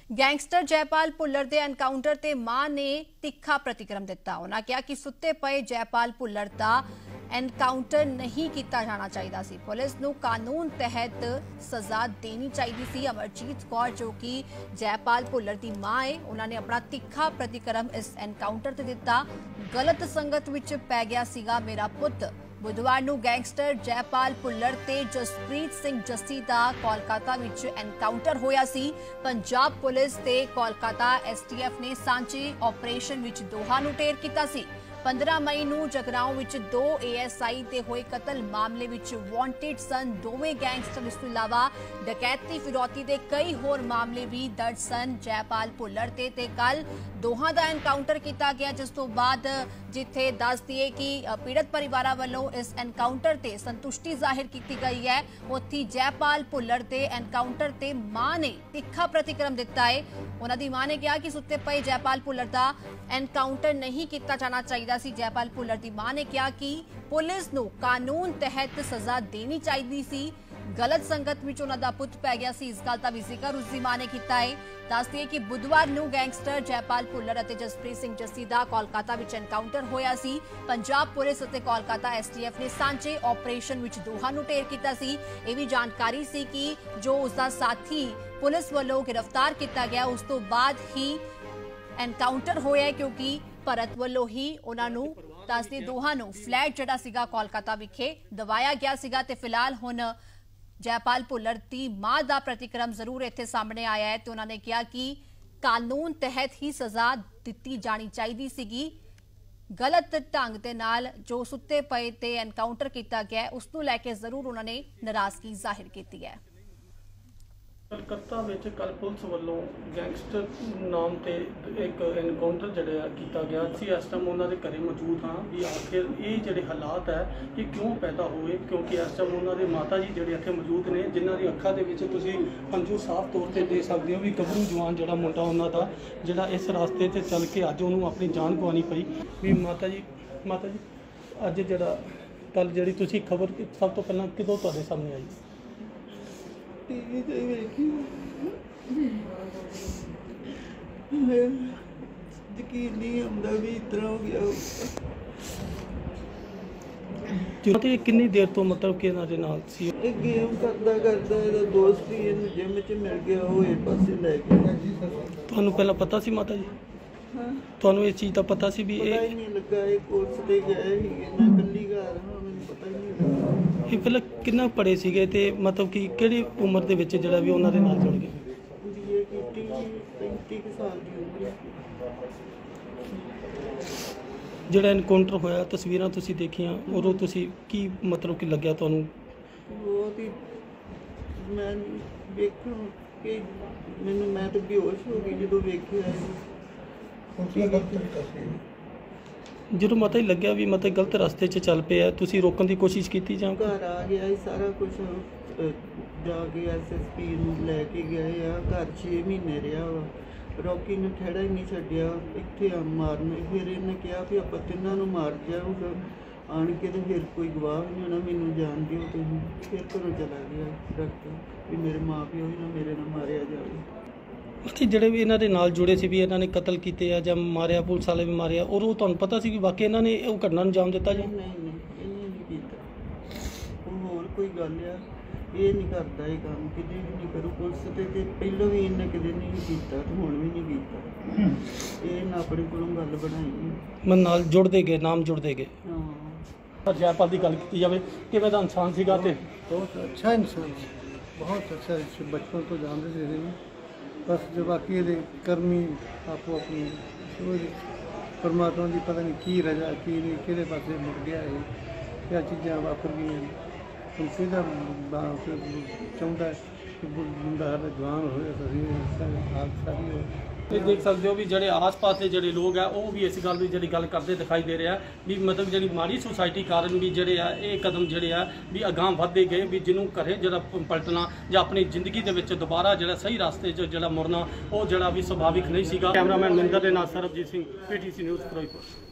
Gangster Jaipal Bhullar ਦੇ encounter ਤੇ ਮਾਂ ਨੇ ਤਿੱਖਾ ਪ੍ਰਤੀਕਰਮ ਦਿੱਤਾ। ਉਹਨਾਂ ਕਿਹਾ ਕਿ ਸੁੱਤੇ ਪਏ ਜੈਪਾਲ ਭੁੱਲਰ ਦਾ एनकाउंटर नहीं किया जाना चाहिए सी। पुलिस नूं कानून तहत सज़ा देनी चाहिए सी। अमरजीत कौर जो कि जयपाल भुल्लर की मां है, उन्होंने अपना तिखा प्रतिक्रम इस एनकाउंटर ते दिता। गलत संगत विच पै गया सीगा मेरा पुत। बुधवार नूं गैंगस्टर जयपाल भुल्लर ते जसप्रीत सिंह जस्सी दा कोलकाता विच एनकाउंटर होया सी। पंजाब पुलिस ते कोलकाता STF ने सांझे ऑपरेशन विच दोहां नूं ढेर कीता सी। 15 मई नूं जगराओं विच 2 ASI ते होए कतल मामले विच वांटेड सन दोवें गैंगस्टर। इस तों इलावा डकैती फिरौती दे कई होर मामले भी दर्ज सन जयपाल भुल्लर ते कल दोहां दा एनकाउंटर किया गया, जिस तों बाद जिथे दस दिए कि पीड़ित परिवार वालों इस एनकाउंटर ते संतुष्टि जाहिर की गई है, उत्थे जयपाल भुल्लर ते एनकाउंटर ते मां ने तिखा प्रतिक्रम दिता है। उन्होंने मां ने कहा कि सुते पे जयपाल भुल्लर का एनकाउंटर नहीं किया जाना चाहिए सी। जयपाल भुल्लर की मां ने कहा कि पुलिस नूं कानून तहत सज़ा देनी चाहिए सी। गलत संगत में उन्होंने पुत पै गया सी, इस गल का भी जिक्र उसकी मां ने किया है। दस दिए कि बुधवार नूं गैंगस्टर जयपाल भुल्लर और जसप्रीत सिंह जस्सी का कोलकाता में एनकाउंटर होया सी। पंजाब पुलिस और कोलकाता STF ने सांझे ऑपरेशन विच दोहां नूं ढेर कीता सी। यह भी जानकारी सी कि जो उसका साथी पुलिस वालों गिरफ्तार किया गया, उस तो बाद ही एनकाउंटर होया है, क्योंकि भरत वालों ही उन्होंने दसदे दोहां नूं फ्लैट जिहड़ा सीगा कोलकाता विखे दवाया गया सीगा। ते फिलहाल हुण जयपाल भुल्लर की मां का प्रतिक्रम जरूर इत्थे सामने आया है। तो उन्होंने कहा कि कानून तहत ही सज़ा दी जानी चाहिए सीगी। गलत ढंग के नाल जो सुते पे ते एनकाउंटर किया गया, उसनूं लैके जरूर उन्होंने नाराजगी जाहिर की है। कलकत्ता में कल पुलिस वालों गैंगस्टर नाम से एक एनकाउंटर जड़ा किया गया। असीं इस टाइम उन्होंने घरे मौजूद हाँ भी आखिर ये जोड़े हालात है कि क्यों पैदा हुए, क्योंकि इस टाइम उन्होंने माता जी जोड़े इतने मौजूद ने, जिन्हों की अखा के हंझू साफ तौर पर दे सकते हो भी गभरू जवान जोड़ा मुंडा उन्होंने जोड़ा इस रास्ते से चल के अज उन्होंने अपनी जान गवानी पई। भी माता जी अज जड़ा कल जी खबर सब तो पहला किदों तुहाडे सामने आई? टीवी ते वेखी यकीन नहीं आंदा भी इतना हो गया। ते कितनी देर तो मतलब कि इन्हां दे नाल सी? गेम करदा इहदा दोस्त ही इहनूं जिम च मिल गया, वो इस पासे लै गया। तुहानूं पहला पता सी माता जी? हाँ, तुहानूं इस चीज़ का पता सी भी पता ही नहीं लगा। ये कोर्स ते गए ही ना कल्ली घर, मैनूं पता ही नहीं लगा। ये पहले कितना पढ़े सीगे ते मतलब कि किहड़ी उम्र दे विच जिहड़ा भी उन्हां दे नाल जुड़ गए? बीए कीती 35 साल की उम्र। जिहड़ा एनकाउंटर होया तस्वीरां तुसीं देखियां उदों तुसीं की मतलब कि लग्या तुहानूं? बहुत ही मैं वेखण कि मैं तो बेहोश हो गई जो वेखिया। जो मतलब लग्या भी मतलब गलत रास्ते च चल पे है, तुसीं रोकण की कोशिश की? जां घर आ गया ही सारा कुछ जाके SSP लैके गए आ। घर 6 महीने रहा वा, रॉकी ने ठेड़ा ही नहीं छड्डिया इत्थे मारन। फिर इन्हें कहा भी आप तिन्हां नूं मार जाऊगा आन के, तो फिर कोई गवाह नहीं होना, मैनूं जान दिओ तुसीं। फिर घरों चला गया डॉक्टर भी मेरे माँ प्यो ही ना मेरे नाल मारिया जाए। ਉੱਥੇ ਜਿਹੜੇ ਵੀ ਇਹਨਾਂ ਦੇ ਨਾਲ ਜੁੜੇ ਸੀ ਵੀ ਇਹਨਾਂ ਨੇ ਕਤਲ ਕੀਤੇ ਆ ਜਾਂ ਮਾਰਿਆ, ਪੁਲਿਸ ਵਾਲੇ ਵੀ ਮਾਰਿਆ, ਔਰ ਉਹ ਤੁਹਾਨੂੰ ਪਤਾ ਸੀ ਵੀ ਵਾਕਈ ਇਹਨਾਂ ਨੇ ਉਹ ਘਟਨਾ ਨੂੰ ਅੰਜਾਮ ਦਿੱਤਾ? ਜੀ नहीं इन्हें नहीं कीता। वो होर कोई गल आ, ये नहीं करता ये काम किते भी नहीं करूँ। पुलिस ते पहलों भी इन्हें किते नहीं कीता ते हुण भी नहीं कीता। ये ना अपने कोलों गल बनाई ਮੈਂ ਨਾਲ ਜੁੜਦੇ ਗਏ, ਨਾਮ ਜੁੜਦੇ ਗਏ। हाँ। ਜੈਪਾਲ ਦੀ ਗੱਲ ਕੀਤੀ ਜਾਵੇ ਕਿਵੇਂ ਦਾ ਇਨਸਾਨ ਸੀਗਾ? ਤੇ बहुत अच्छा इंसान, बहुत अच्छा। बचपन तो जानते थे बस जो बाकी ये कर्मी आपो अपनी परमात्मा की पता नहीं की रजा की नहीं कि पासे मुड़ गया है, क्या चीज़ा वापर गई हम सीधा चाहता है कि मुंडा साढ़ा जवान हो हालत सारी हो। ਇਹ ਦੇਖ ਸਕਦੇ ਹੋ ਵੀ ਜਿਹੜੇ ਆਸ-ਪਾਸ ਦੇ ਜਿਹੜੇ ਲੋਕ ਆ ਉਹ ਵੀ ਇਸ ਗੱਲ ਦੀ ਜਿਹੜੀ ਗੱਲ ਕਰਦੇ ਦਿਖਾਈ ਦੇ ਰਿਹਾ ਵੀ ਮਤਲਬ ਜਿਹੜੀ ਮਾੜੀ ਸੁਸਾਇਟੀ ਕਾਰਨ ਵੀ ਜਿਹੜੇ ਆ ਇਹ ਕਦਮ ਜਿਹੜੇ ਆ ਵੀ ਅਗਾਂਹ ਵਧਦੇ ਗਏ ਵੀ ਜਿਹਨੂੰ ਘਰੇ ਜਿਹੜਾ ਪਲਟਣਾ ਜਾਂ ਆਪਣੀ ਜ਼ਿੰਦਗੀ ਦੇ ਵਿੱਚ ਦੁਬਾਰਾ ਜਿਹੜਾ ਸਹੀ ਰਸਤੇ 'ਚ ਜਿਹੜਾ ਮੁੜਨਾ ਉਹ ਜਿਹੜਾ ਵੀ ਸੁਭਾਵਿਕ ਨਹੀਂ ਸੀਗਾ। ਕੈਮਰਾਮੈਨ ਮਿੰਦਰ ਦੇ ਨਾਲ ਸਰਬਜੀਤ ਸਿੰਘ, PTC ਨਿਊਜ਼ ਫਿਰੋਜ਼ਪੁਰ।